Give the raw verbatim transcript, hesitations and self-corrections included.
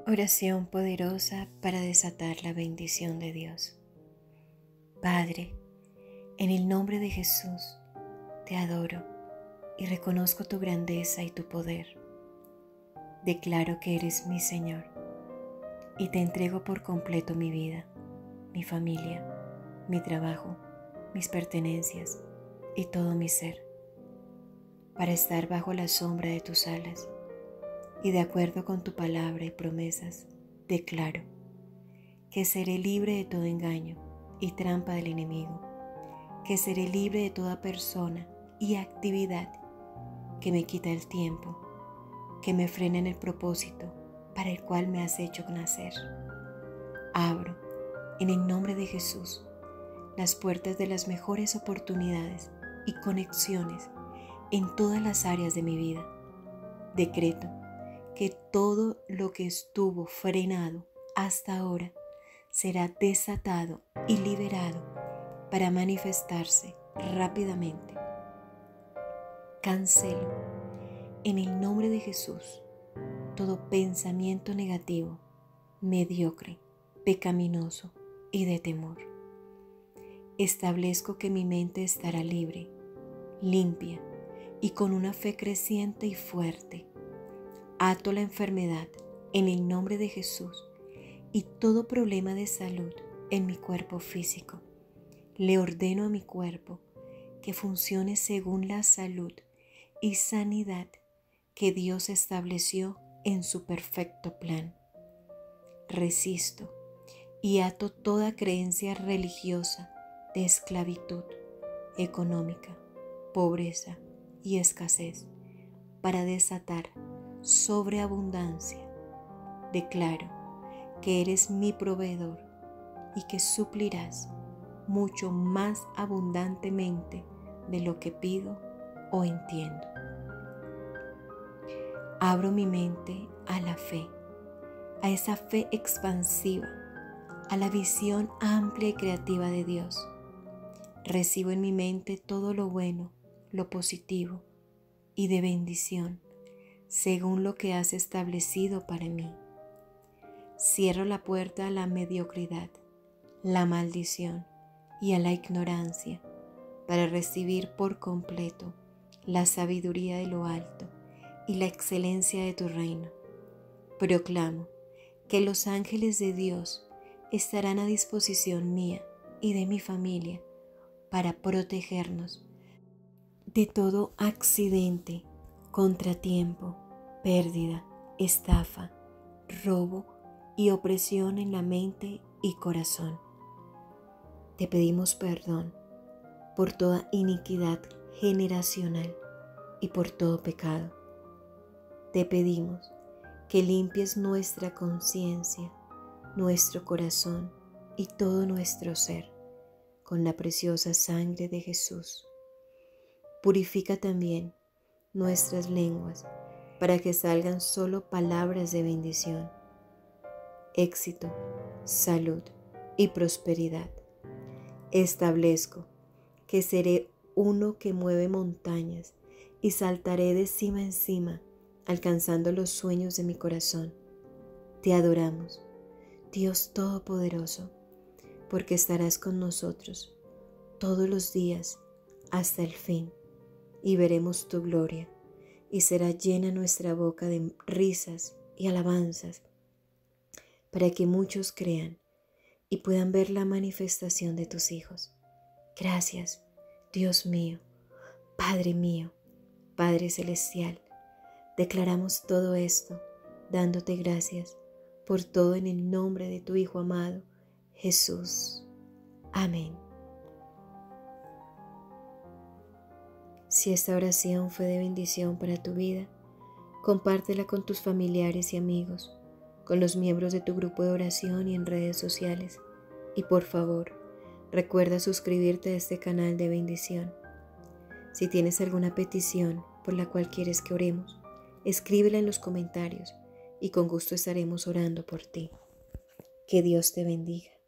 Oración poderosa para desatar la bendición de Dios. Padre, en el nombre de Jesús, te adoro y reconozco tu grandeza y tu poder. Declaro que eres mi Señor y te entrego por completo mi vida, mi familia, mi trabajo, mis pertenencias y todo mi ser, para estar bajo la sombra de tus alas. Y de acuerdo con tu palabra y promesas, declaro que seré libre de todo engaño y trampa del enemigo, que seré libre de toda persona y actividad que me quita el tiempo, que me frena en el propósito para el cual me has hecho nacer. Abro, en el nombre de Jesús, las puertas de las mejores oportunidades y conexiones en todas las áreas de mi vida. Decreto que todo lo que estuvo frenado hasta ahora será desatado y liberado para manifestarse rápidamente. Cancelo en el nombre de Jesús todo pensamiento negativo, mediocre, pecaminoso y de temor. Establezco que mi mente estará libre, limpia y con una fe creciente y fuerte. Ato la enfermedad en el nombre de Jesús y todo problema de salud en mi cuerpo físico. Le ordeno a mi cuerpo que funcione según la salud y sanidad que Dios estableció en su perfecto plan. Resisto y ato toda creencia religiosa de esclavitud económica, pobreza y escasez para desatar sobreabundancia. Declaro que eres mi proveedor y que suplirás mucho más abundantemente de lo que pido o entiendo. Abro mi mente a la fe, a esa fe expansiva, a la visión amplia y creativa de Dios. Recibo en mi mente todo lo bueno, lo positivo y de bendición, según lo que has establecido para mí. Cierro la puerta a la mediocridad, la maldición y a la ignorancia para recibir por completo la sabiduría de lo alto y la excelencia de tu reino. Proclamo que los ángeles de Dios estarán a disposición mía y de mi familia para protegernos de todo accidente, contratiempo, pérdida, estafa, robo y opresión en la mente y corazón. Te pedimos perdón por toda iniquidad generacional y por todo pecado. Te pedimos que limpies nuestra conciencia, nuestro corazón y todo nuestro ser con la preciosa sangre de Jesús. Purifica también nuestras lenguas para que salgan solo palabras de bendición, éxito, salud y prosperidad. Establezco que seré uno que mueve montañas y saltaré de cima en cima, alcanzando los sueños de mi corazón. Te adoramos, Dios Todopoderoso, porque estarás con nosotros todos los días hasta el fin, y veremos tu gloria, y será llena nuestra boca de risas y alabanzas, para que muchos crean y puedan ver la manifestación de tus hijos. Gracias, Dios mío, Padre mío, Padre Celestial. Declaramos todo esto, dándote gracias por todo en el nombre de tu Hijo amado, Jesús. Amén. Si esta oración fue de bendición para tu vida, compártela con tus familiares y amigos, con los miembros de tu grupo de oración y en redes sociales. Y por favor, recuerda suscribirte a este canal de bendición. Si tienes alguna petición por la cual quieres que oremos, escríbela en los comentarios y con gusto estaremos orando por ti. Que Dios te bendiga.